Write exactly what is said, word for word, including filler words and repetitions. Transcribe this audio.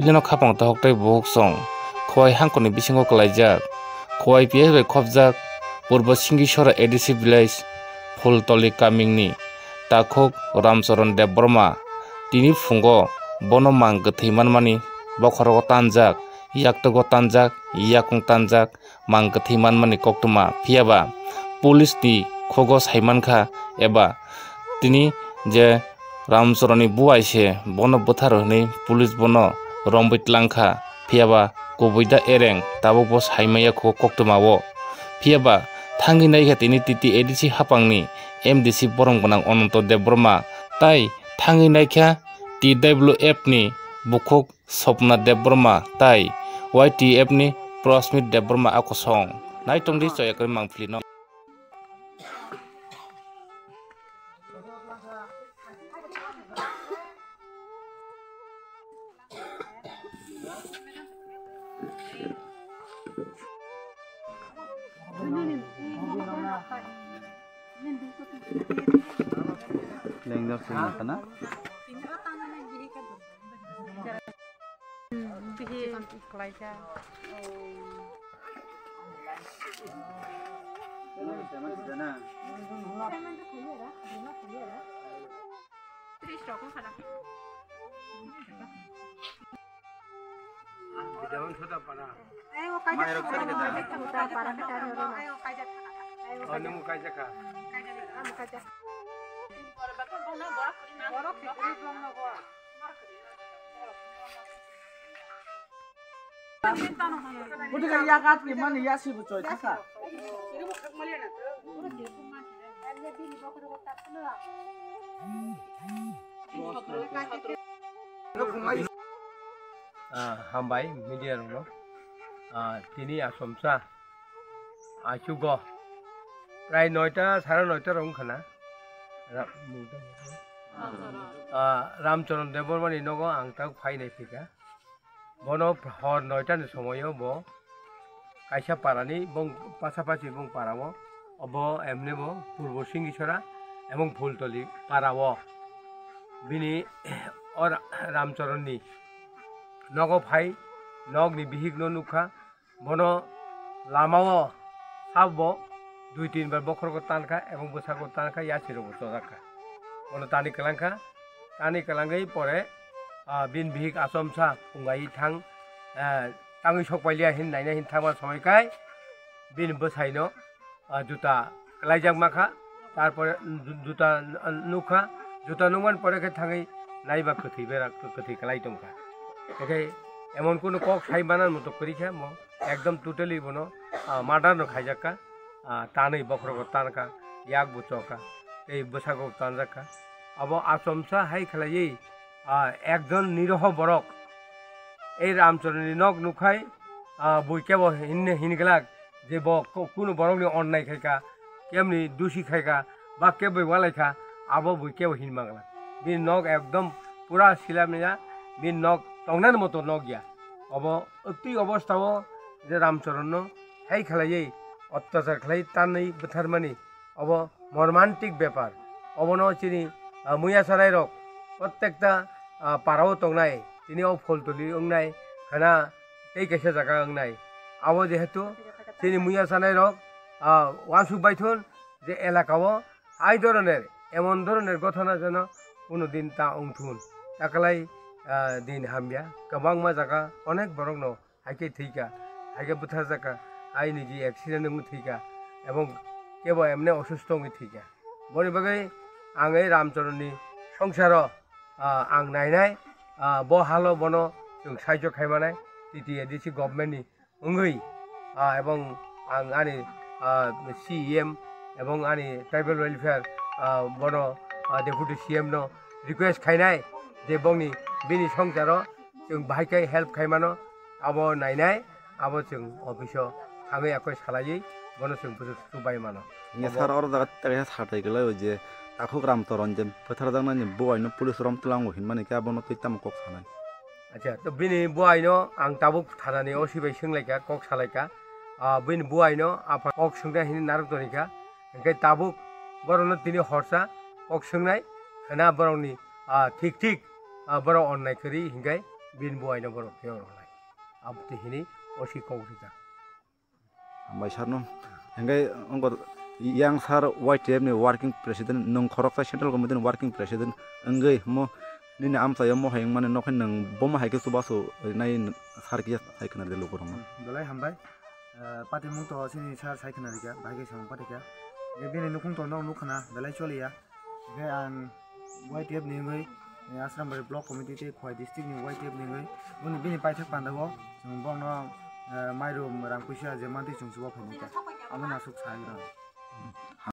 pilino khapang tahok tai buhuk song khwai hangkoni bisingo kalaijak khwai piye bai khopjak purbo singisora edc village phultoli kamingni takhuk Ramchoran Debbarma tini fungo bono mang gthei manmani bokhoro tanjak yaktogo tanjak yakung tanjak mang gthei manmani koktuma phiaba police ni khogo saimankha eba tini je Ramchorani buaise bono butharoni police bono rombitlankha phiaba koboida ereng tabo bo saimaya kho koktumawo phiaba thangi naikha tini titi edc hapangni mdc borong bonang Ananta Debbarma Tai thangi naikha twf ni BUKHUK Swapna Debbarma Tai ytf ni PRASMIT Debbarma akosong naitung di soyakri mangflino Lenggar sini kana? Udah kayak kat gimana ya sih bucoy kakak? Hambai media rulo, tini asomsa, acugo, prai noita, sarang noita rong kana, Ramchoran Debbarma ni nogo angtak fai nai fika. Bono hor noita ni somoyo bo kaisa parani bong pasapasi bong parawo obo emne bo purbo singisora emong phultoli parawo bini or Ramchoran ni nogo phai nog ni bihik no nukha bono lamawo sabbo dui tin bar bokhor ko tanka emong bosa ko tanka yasiro bo chodaka bono tani kalangka tani kalangai pore bin bihik asomsa pungai thang tangi sokpailia hin naina hin thangma soikai bin bosaino juta kalaijak makha tarpore juta nukha juta numan pore ke thangai naiba kothi bera kothi kalai tomka okay emon kono kok sai banan moto korikha mo ekdom totally bono madar no khaijakka tanai bokhro ko tanka yak buchoka ei bosago tanjaka abo asomsa hai khalai একজন নিরহ বরক এই রামচরণী knock নুখাই বইকেব হিন হিনগলাক যে ব কোনো বরকনি অন্যায় খাইকা কেমনি দোষী খাইকা বা কেবই ওয়ালাইখা আবো বইকেব হিনমাগলা বিন নক একদম পুরা শিলামিয়া বিন নক টংনার মতো নক গিয়া অব অতি অবস্থাও যে রামচরণ হাই খেলাই অত্যাচার খেলাই টানই বুথারমানি অব মর্মান্তিক ব্যাপার অবন চিনি মুয়া সারাই রক প্রত্যেকটা পারাও টংনাই তিনিও ফলতলি অংনাই খানা এই কেসে জায়গা অংনাই আবো যেহেতু তিনি মুয়া সানাই রক ওয়াসু বাইথুন যে এলাকাও আই ধরনের এমন ধরনের ঘটনা যেন কোনো দিন তা অংথুন তাকালাই দিন হামবিয়া গোবাং মা জায়গা অনেক বরং ন হাইকে থৈকা হাইকে বুথার জায়গা আই নিজে অ্যাক্সিডেন্ট থৈকা এবং কেবল এমনি অসুস্থ থৈকা বনি বাকে আং এই রামচরণী সংসার आं नायनाय ब हालो बनो जों साहाय्य खायमानाय टिटि एडिसि गभर्नमेन्टनि उंगै एवं आं आंनि सिएम एवं आंनि ट्राइबेल वेलफेयर बनो डेपुटि सिएम नो रिक्वेस्ट खायनाय जे बंनि बिनि संसाराव जों बाहायखाय हेल्प खायमानो आबो नायनाय आबो जों अफिसाव थाङै आखय सालायै बनो जों बुजुबाय मानो ये सार और जगत तक साथै गले जे ताखुक Ramchoran जे Butharjaknaini buaino पुलिस रम तुलांगो हिनमाने क्या बनो तैताम कक सानाय अच्छा तो बिनि बुआइनो आं ताबु थानानि असिबाय सोंलायका कक सालायका बिनि बुआइनो आफा कक सोंदा हिनि नारदनिका ओंखाय ताबु बरनो तिनि हरसा कक सोंनाय खाना बरनि ठीक ठीक बर अननाय करि हिंगाय bin boy no boro phe lai ab te hini osi kong sija ambai sarno engai ongor yang sar white ni working president nong khorok central committee working president engai mo nini amsa yamo hayang mane nokhen nang boma haike subaso nai sarkiya haikna de lokorong dalai hambai pati mung to sini sar saikna diga bagi sang pati ka ge bini nukhung to no nukhana dalai choliya ge an white tape ni ngai asram bari block committee te khoi district ni white tape ni ngai buni bini paithak pandago jung bong no mairum rangpusia jemanti chungsuba phani ka amana suk sai ra